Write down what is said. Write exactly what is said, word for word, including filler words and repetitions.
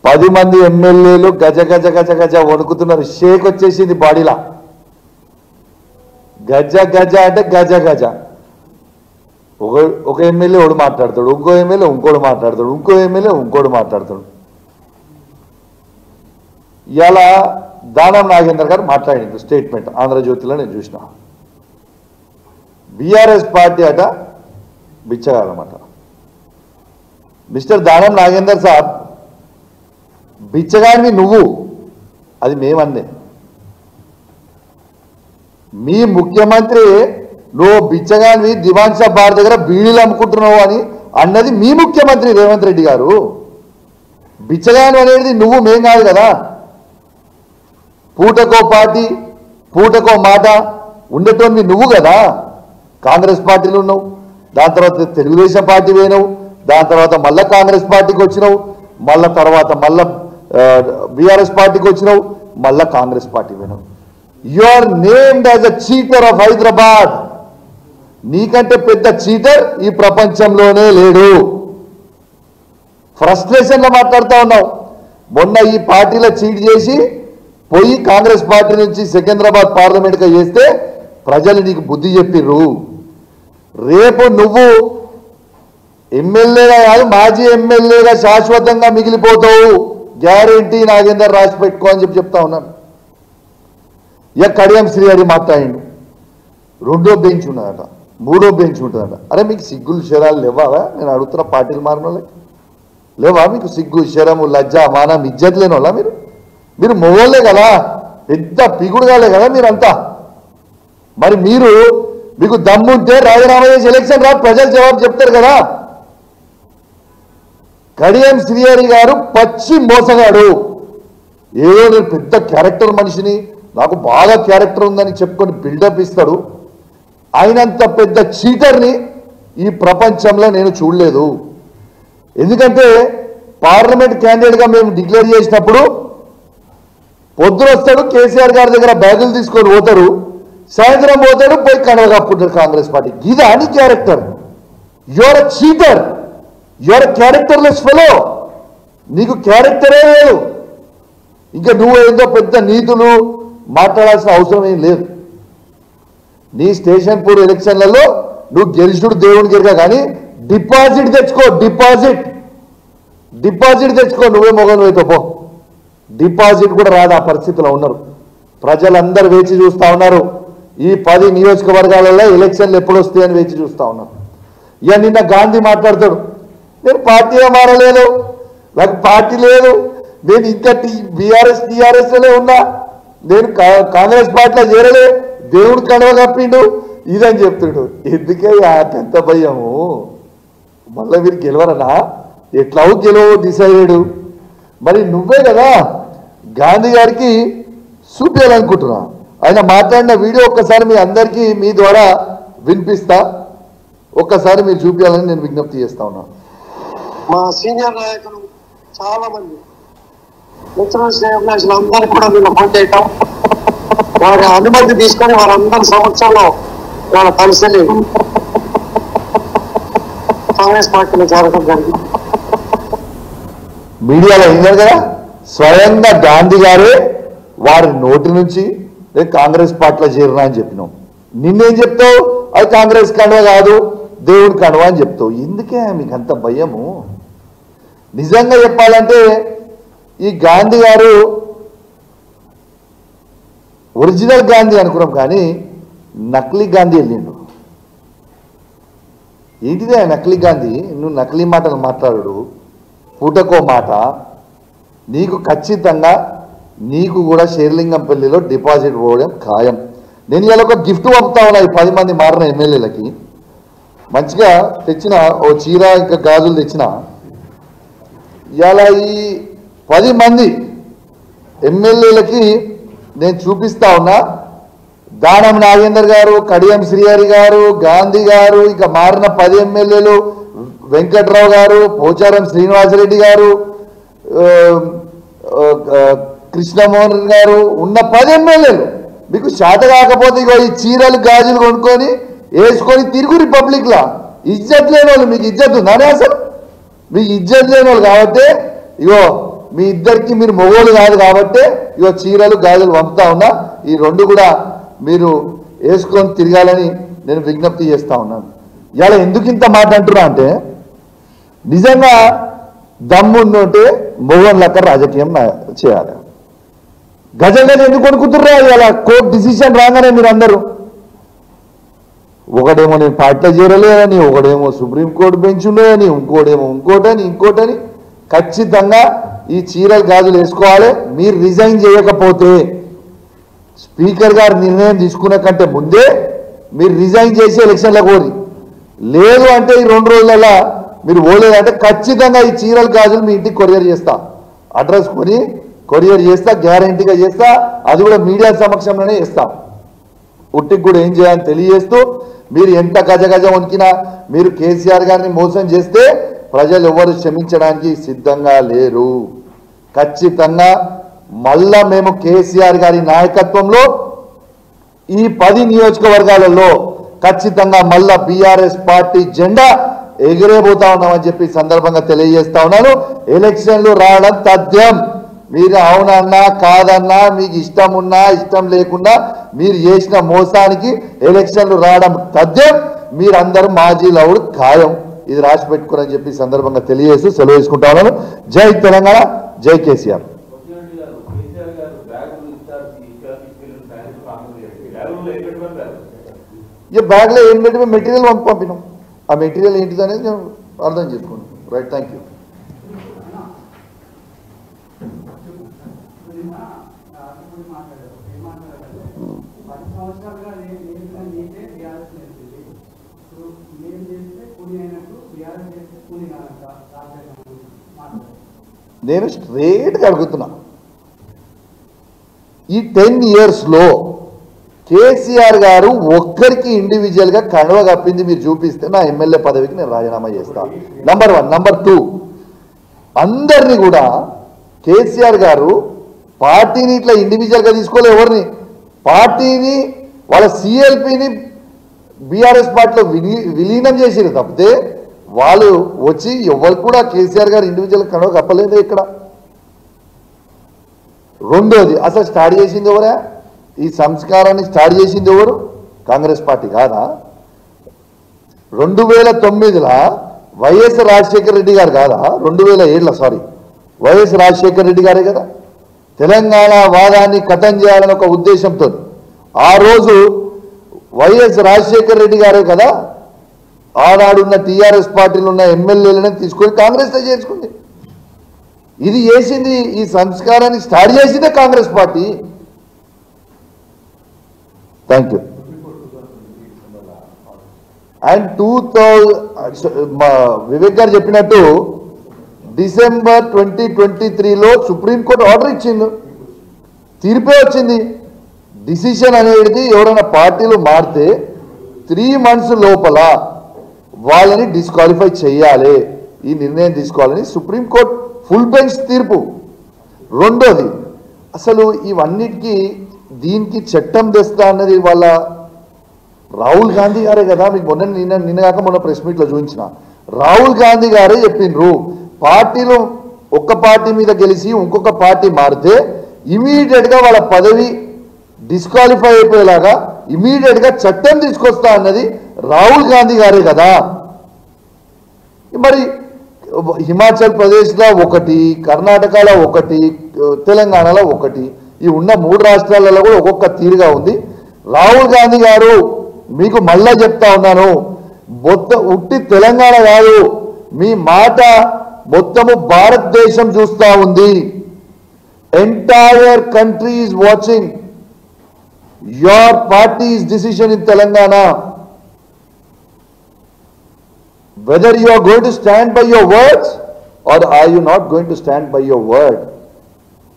పది మంది ఎమ్మెల్యేలు గజ గజ గజ గజ వణుకుతున్నారు. షేక్ వచ్చేసింది బాడీలా. గజ గజ అంటే గజ గజ. ఒక ఒక ఎమ్మెల్యే ఒకడు మాట్లాడతాడు, ఇంకో ఎమ్మెల్యే ఇంకోడు మాట్లాడతాడు, ఇంకో ఎమ్మెల్యే ఇంకోడు మాట్లాడతాడు. ఇలా దానం నాగేందర్ గారు మాట్లాడింది స్టేట్మెంట్ ఆంధ్రజ్యోతిలో నేను చూసిన. బీఆర్ఎస్ పార్టీ అట బిచ్చగాలన్నమాట. మిస్టర్ దానం నాగేందర్ సాబ్, బిచ్చగాడివి నువ్వు, అది మేమన్నే. మీ ముఖ్యమంత్రి నువ్వు బిచ్చగాడివి దివాన్ షా బార్ దగ్గర బీడీలు అమ్ముకుంటున్నావు అని అన్నది మీ ముఖ్యమంత్రి రేవంత్ రెడ్డి గారు. బిచ్చగాని అనేది నువ్వు, మేం కాదు కదా. పూటకో పార్టీ పూటకో మాట ఉండేటోని నువ్వు కదా. కాంగ్రెస్ పార్టీలో ఉన్నావు, దాని తర్వాత తెలుగుదేశం పార్టీ పోయినావు, దాని తర్వాత మళ్ళా కాంగ్రెస్ పార్టీకి వచ్చినావు, మళ్ళా తర్వాత మళ్ళా బీఆర్ఎస్ పార్టీకి వచ్చినావు, మళ్ళా కాంగ్రెస్ పార్టీ పోయినావు. You are named as a cheater of Hyderabad. నీకంటే పెద్ద చీటర్ ఈ ప్రపంచంలోనే లేడు. ఫ్రస్ట్రేషన్ లో మాట్లాడుతూ ఉన్నావు. మొన్న ఈ పార్టీలో చీట్ చేసి పోయి కాంగ్రెస్ పార్టీ నుంచి సికింద్రాబాద్ పార్లమెంట్గా చేస్తే ప్రజలు నీకు బుద్ధి చెప్పిర్రు. రేపు నువ్వు ఎమ్మెల్యేగా కాదు మాజీ ఎమ్మెల్యేగా శాశ్వతంగా మిగిలిపోతావు. గ్యారెంటీ నాగేందర్ రాసి పెట్టుకో అని చెప్పి చెప్తా ఉన్నాను. ఇక కడియం శ్రీహరి మాట్లాడిండు. రెండో బెంచ్ ఉన్నదట, మూడో బెంచ్ ఉంటుందట. అరే మీకు సిగ్గులు శరాలు లేవా? నేను అడుగుతున్న పార్టీలు మారిన వాళ్ళకి లేవా మీకు సిగ్గు శరము లజ్జ మానం ఇజ్జత్ లేని వాళ్ళ మీరు? మీరు మొగోళ్ళే కదా, పెద్ద పిగుడుగాలే కదా మీరంతా. మరి మీరు మీకు దమ్ముంటే రాజీనామా చేసి ఎలక్షన్ రా, ప్రజలు జవాబు చెప్తారు కదా. కడియం శ్రీహరి గారు పచ్చి మోసగాడు. ఏదో నేను పెద్ద క్యారెక్టర్ మనిషిని, నాకు బాగా క్యారెక్టర్ ఉందని చెప్పుకొని బిల్డప్ ఇస్తాడు. ఆయనంత పెద్ద చీటర్ని ఈ ప్రపంచంలో నేను చూడలేదు. ఎందుకంటే పార్లమెంట్ క్యాండిడేట్గా మేము డిక్లేర్ చేసినప్పుడు పొద్దున వస్తాడు, కేసీఆర్ గారి దగ్గర బ్యాగులు తీసుకొని పోతాడు, సాయంత్రం పోతాడు, పోయి కనవ కప్పుకుంటాడు కాంగ్రెస్ పార్టీ. ఇదా అని character? Your cheater, your characterless fellow. నీకు క్యారెక్టరే లేదు. ఇంకా నువ్వు ఏదో పెద్ద నీతులు మాట్లాడాల్సిన అవసరం ఏం లేదు. నీ స్టేషన్ పూర్ ఎలక్షన్లలో నువ్వు గెలిచుడు దేవుని గెలిగా, కానీ డిపాజిట్ తెచ్చుకో. డిపాజిట్ డిపాజిట్ తెచ్చుకో. నువ్వే మొగలు అయితే పో. డిపాజిట్ కూడా రాదు. ఆ పరిస్థితిలో ఉన్నారు ప్రజలందరూ. వేచి చూస్తూ ఉన్నారు. ఈ పది నియోజకవర్గాలలో ఎలక్షన్లు ఎప్పుడు వస్తాయని వేచి చూస్తూ ఉన్నారు. ఇక నిన్న గాంధీ మాట్లాడతాడు, నేను పార్టీ మారలేదు, నాకు పార్టీ లేదు, నేను ఇంకా టీ బీఆర్ఎస్ టీఆర్ఎస్లోనే ఉన్నా, నేను కాంగ్రెస్ పార్టీలో చేరలే, దేవుడు కడవ కప్పిండు ఇదని చెప్తుడు. ఎందుకే ఎంత భయము? మళ్ళీ మీరు గెలవరనా? ఎట్లావు గెలవు డిసైడెడ్. మరి నువ్వే కదా గాంధీ గారికి చూపించాలనుకుంటున్నా. ఆయన మాట్లాడిన వీడియో ఒక్కసారి మీ అందరికీ మీ ద్వారా వినిపిస్తా, ఒక్కసారి మీరు చూపించాలని నేను విజ్ఞప్తి చేస్తా ఉన్నా. మా సీనియర్ నాయకులు చాలా మంది మిత్రులు అందరూ కూడా వీళ్ళు ఫోన్ చేయటం, వారి అనుమతి తీసుకొని వారందరి సమక్షంలో వాళ్ళ కలిసి కాంగ్రెస్ పార్టీలో చేరడం జరిగింది. మీడియాలో అయింది కదా, స్వయంగా గాంధీ గారే వారి నోటి నుంచి కాంగ్రెస్ పార్టీలో చేరినా అని చెప్పినాం. నిన్నేం చెప్తావు? అది కాంగ్రెస్ కండువ కాదు, దేవుడి కండువ అని చెప్తావు. ఎందుకే మీకు అంత భయము? నిజంగా చెప్పాలంటే ఈ గాంధీ గారు ఒరిజినల్ గాంధీ అనుకున్నాం, కానీ నకిలీ గాంధీ వెళ్ళిండు. ఏంటిదే నకిలీ గాంధీ? నువ్వు నకిలీ మాటలు మాట్లాడు, పూటకో మాట. నీకు ఖచ్చితంగా నీకు కూడా షేర్లింగంపల్లిలో డిపాజిట్ పోవడం ఖాయం. నేను ఇలా ఒక గిఫ్ట్ పంపుతా ఉన్నా ఈ పది మంది మారిన ఎమ్మెల్యేలకి. మంచిగా తెచ్చిన ఓ చీర ఇంకా గాజులు తెచ్చిన. ఇలా ఈ పది మంది ఎమ్మెల్యేలకి నేను చూపిస్తా ఉన్నా. దానం నాగేందర్ గారు, కడియం శ్రీహరి గారు, గాంధీ గారు, ఇక మారిన పది ఎమ్మెల్యేలు, వెంకట్రావు గారు, పోచారం శ్రీనివాసరెడ్డి గారు, కృష్ణమోహన్ గారు, ఉన్న పది ఎమ్మెల్యేలు మీకు శాత కాకపోతే ఇగో ఈ చీరలు గాజులు కొనుక్కొని వేసుకొని తిరుగు రిపబ్లిక్లా. ఇజ్జత్ లేని వాళ్ళు, మీకు ఇజ్జత్ ఉందానే? అసలు మీకు ఇజ్జత్ లేని వాళ్ళు కాబట్టి ఇగో మీ ఇద్దరికి మీరు మొగోలు కాదు కాబట్టి ఇవో చీరలు గాజులు పంపుతా ఉన్నా ఈ రెండు కూడా మీరు వేసుకొని తిరగాలని నేను విజ్ఞప్తి చేస్తా ఉన్నాను. ఇవాళ ఎందుకు ఇంత మాట అంటున్నా అంటే నిజంగా దమ్ముంటే మొగోన్ లెక్క రాజకీయం చేయాలి. గజం గజం ఎందుకు కొనుక్కుతుర్రా ఇవాళ కోర్టు డిసిషన్ రాగానే మీరు అందరూ ఒకడేమో నేను పార్టీలో చేరలేదని ఒకడేమో సుప్రీంకోర్టు బెంచ్ ఉన్నాయని ఇంకోటేమో ఇంకోటని ఇంకోటని ఖచ్చితంగా ఈ చీరలు గాజులు వేసుకోవాలి. మీరు రిజైన్ చేయకపోతే స్పీకర్ గారు నిర్ణయం తీసుకునే కంటే ముందే మీరు రిజైన్ చేసి ఎలక్షన్లో కోరి లేదు అంటే ఈ రెండు రోజులలో మీరు పోలేదంటే ఖచ్చితంగా ఈ చీరలు గాజులు మీ ఇంటికి కొరియర్ చేస్తా అడ్రస్ కొని కొరియర్ చేస్తా గ్యారంటీగా చేస్తా అది కూడా మీడియా సమక్షంలోనే చేస్తాం. ఉట్టికి కూడా ఏం చేయాలని తెలియజేస్తూ మీరు ఎంత గజ గజ వణికినా మీరు కేసీఆర్ గారిని మోసం చేస్తే ప్రజలు ఎవరు క్షమించడానికి సిద్ధంగా లేరు. ఖచ్చితంగా మళ్ళా మేము కేసీఆర్ గారి నాయకత్వంలో ఈ పది నియోజకవర్గాలలో ఖచ్చితంగా మళ్ళా బీఆర్ఎస్ పార్టీ జెండా ఎగిరేపోతా ఉన్నామని చెప్పి సందర్భంగా తెలియజేస్తా ఉన్నాను. ఎలక్షన్లు రావడం తథ్యం. మీరు అవునన్నా కాదన్నా మీకు ఇష్టం ఉన్నా ఇష్టం లేకుండా మీరు చేసిన మోసానికి ఎలక్షన్లు రావడం తథ్యం. మీరందరూ మాజీ లౌడు ఖాయం. ఇది రాసి పెట్టుకోరని చెప్పి సందర్భంగా తెలియజేస్తూ సెలవు తీసుకుంటా ఉన్నాను. జై తెలంగాణ, జై కేసీఆర్. ఈ బ్యాగ్లో ఏం పెట్టి మెటీరియల్ పంపి పంపినాం. ఆ మెటీరియల్ ఏంటిది అనేది నేను అర్థం చేసుకున్నాను. Right, thank you. నేను స్ట్రేట్గా అడుగుతున్నా, ఈ టెన్ ఇయర్స్లో కేసీఆర్ గారు ఒక్కరికి ఇండివిజువల్గా కడవ కప్పింది మీరు చూపిస్తే నా ఎమ్మెల్యే పదవికి నేను రాజీనామా చేస్తాను. Number one. నంబర్ టూ, అందరినీ కూడా కేసీఆర్ గారు పార్టీని ఇట్లా ఇండివిజువల్గా తీసుకోలే, ఎవరిని పార్టీని వాళ్ళ సిఎల్పిని బీఆర్ఎస్ పార్టీలో విలీ విలీనం చేసిరు తప్పితే వాళ్ళు వచ్చి ఎవరు కూడా కేసీఆర్ గారు ఇండివిజువల్ కడవ కప్పలేదు ఇక్కడ. రెండోది, అసలు స్టార్ట్ చేసింది ఎవరా? ఈ సంస్కారాన్ని స్టార్ట్ చేసింది ఎవరు? కాంగ్రెస్ పార్టీ కాదా? రెండు వేల తొమ్మిదిలో వైఎస్ రాజశేఖర రెడ్డి గారు కాదా? రెండు వేల ఏడులో సారీ వైఎస్ రాజశేఖర రెడ్డి గారే కదా తెలంగాణ వాదాన్ని కథం చేయాలని ఒక ఉద్దేశంతో ఆ రోజు వైఎస్ రాజశేఖర రెడ్డి గారే కదా ఆనాడున్న టీఆర్ఎస్ పార్టీలో ఉన్న ఎమ్మెల్యేలను తీసుకొని కాంగ్రెస్లో చేర్చుకుంది. ఇది చేసింది, ఈ సంస్కారాన్ని స్టార్ట్ చేసిందే Congress party. Thank you. And two thousand Vivek garu చెప్పినట్టు డిసెంబర్ ట్వంటీ ట్వంటీ త్రీలో సుప్రీంకోర్టు ఆర్డర్ ఇచ్చింది, తీర్పే వచ్చింది. డిసిషన్ అనేది ఎవరైనా పార్టీలు మారితే త్రీ మంత్స్ లోపల వాళ్ళని డిస్క్వాలిఫై చేయాలి, ఈ నిర్ణయం తీసుకోవాలని సుప్రీంకోర్టు ఫుల్ బెంచ్ తీర్పు. రెండోది, అసలు ఇవన్నిటికీ దీనికి చట్టం తెస్తా అన్నది వాళ్ళ రాహుల్ గాంధీ గారే కదా. మీకు మొన్న నిన్న నిన్నగాక మొన్న ప్రెస్ మీట్లో చూపించిన రాహుల్ గాంధీ గారే చెప్పిండ్రు, పార్టీలో ఒక్క పార్టీ మీద గెలిచి ఇంకొక పార్టీ మారితే ఇమీడియట్గా వాళ్ళ పదవి డిస్క్వాలిఫై అయిపోయేలాగా ఇమీడియట్గా చట్టం తీసుకొస్తా అన్నది రాహుల్ గాంధీ గారే కదా. మరి హిమాచల్ ప్రదేశ్లో ఒకటి, కర్ణాటకలో ఒకటి, తెలంగాణలో ఒకటి, ఈ ఉన్న మూడు రాష్ట్రాలలో కూడా ఒక్కొక్క తీరుగా ఉంది. రాహుల్ గాంధీ గారు మీకు మళ్ళా చెప్తా ఉన్నాను, మొత్తం ఉట్టి తెలంగాణ కాదు, మీ మాట మొత్తము భారతదేశం చూస్తా ఉంది. Entire country is watching your party's decision in Telangana. Whether you are going to stand by your words or are you not going to stand by your word.